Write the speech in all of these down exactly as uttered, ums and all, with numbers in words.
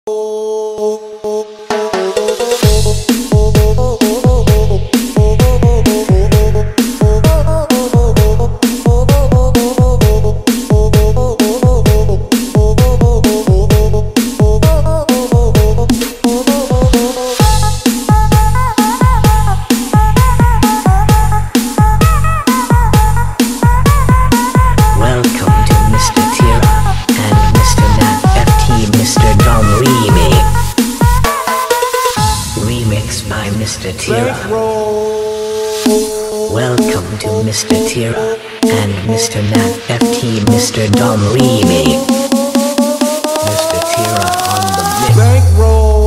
Mister Tira. Welcome to Mister Tira and Mister Nat F T, Mister Dom Remake. Mister Tira on the mix. Bankroll.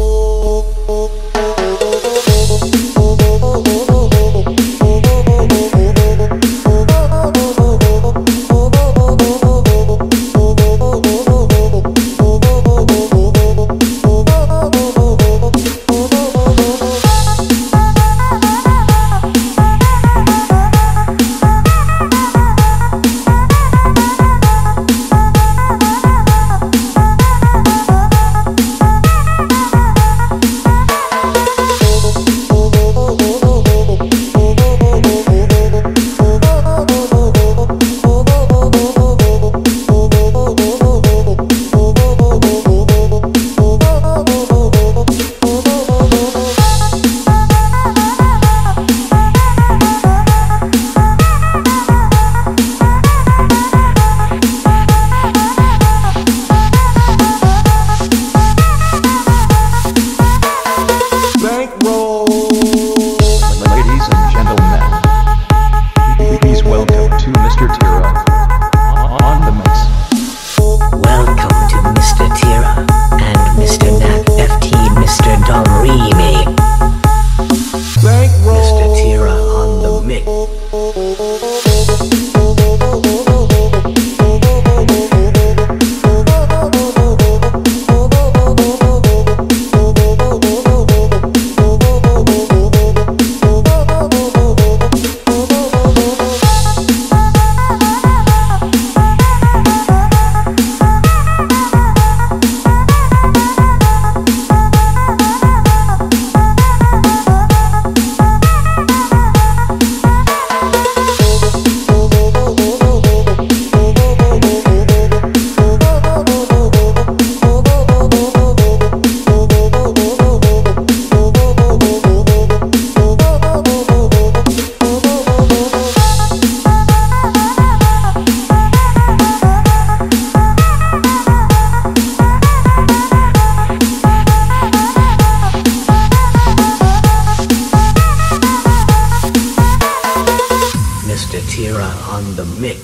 Mister Tira on the mix.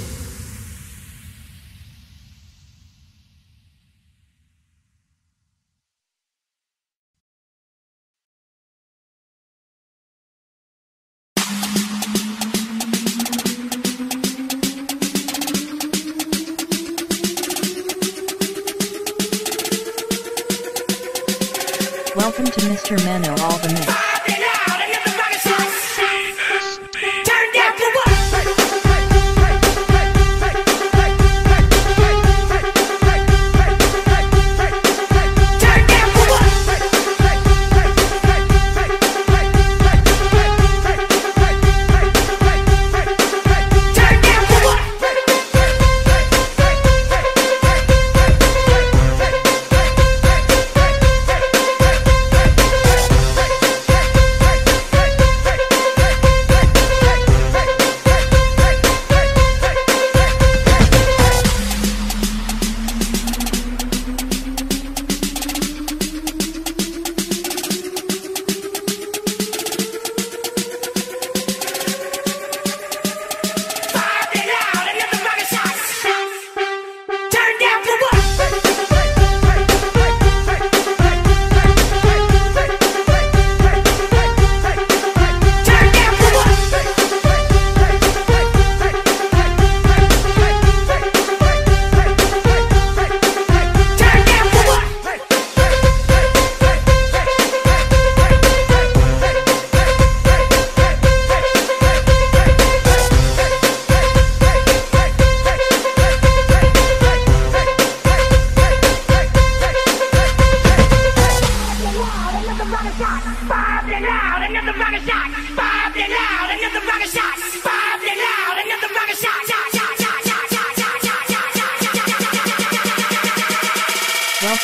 Welcome to Mister Mano All the Mix.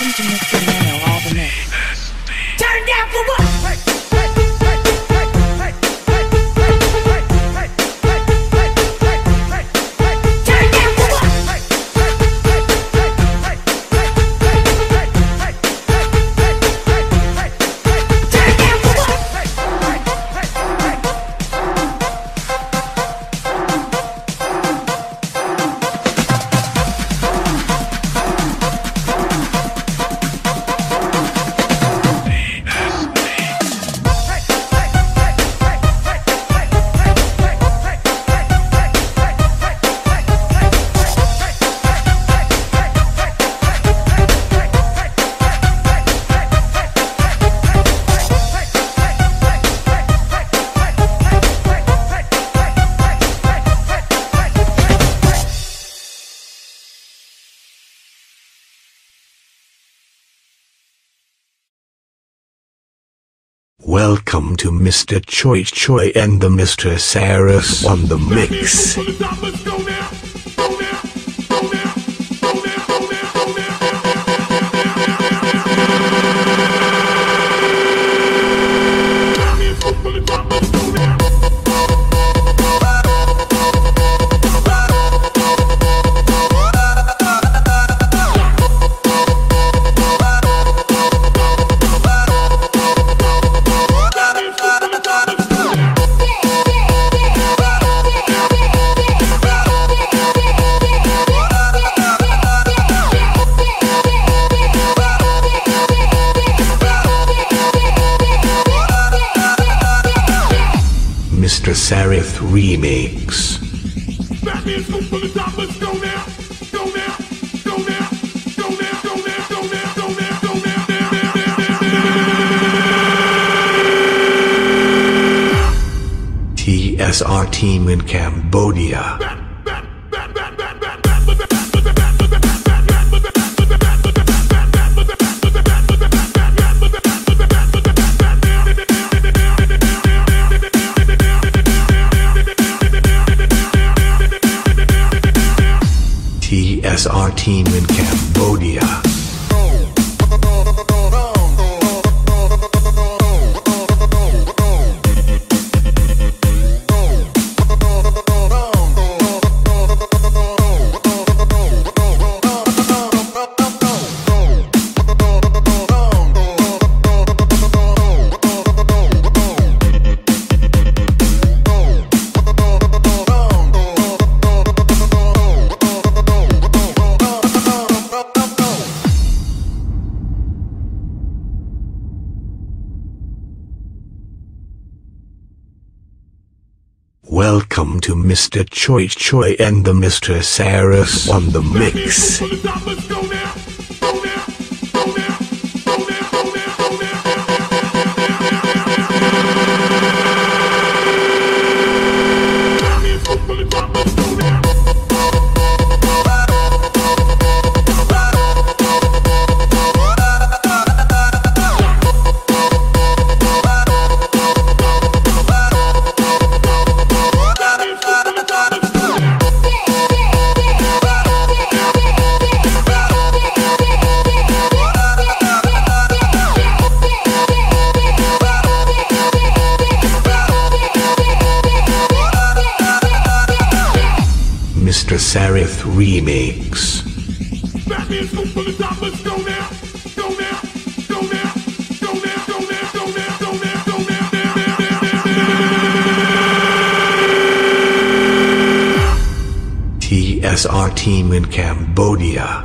Listen to Mister Mano all the mix. Turn down for what? Welcome to Mister Choi Choi and the Mister Saris on the mix. Mister Sarith Remix. Batman's go for the top, let's go now. Go now. Go now. Go now. Go now. Go now. Go now. Go now. T S R team in Cambodia. T S R team in Cambodia. Welcome to Mister Choi Choi and the Mister Saris on the mix. Mister Sarith Remix. Batman's go for the top, let's go now. Go now. Go now. Go now. Go now. Go now. Go now. Go now. T S R team in Cambodia.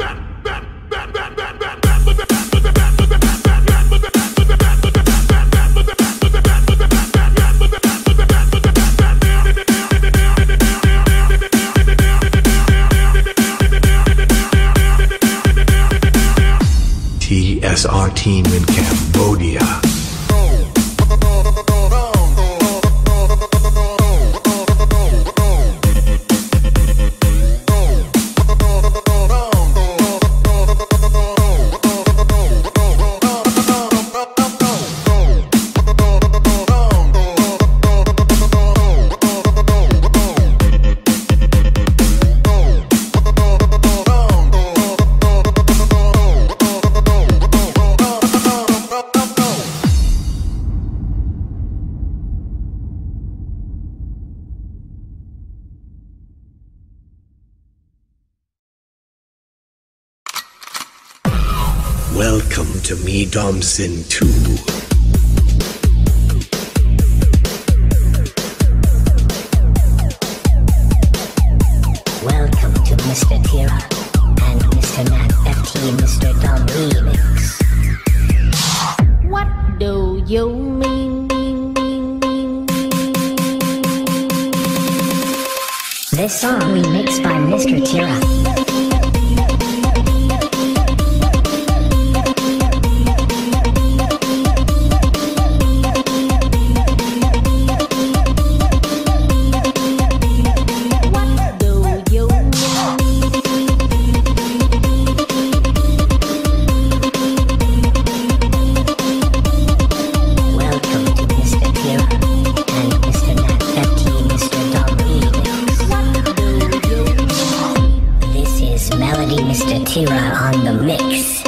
T S R team in Cambodia. Welcome to me Domson two. Welcome to Mister Tira and Mister Nat F T Mister Dom Remix. What do you mean? This song remixed by Mister Tira. Mister Tira on the mix.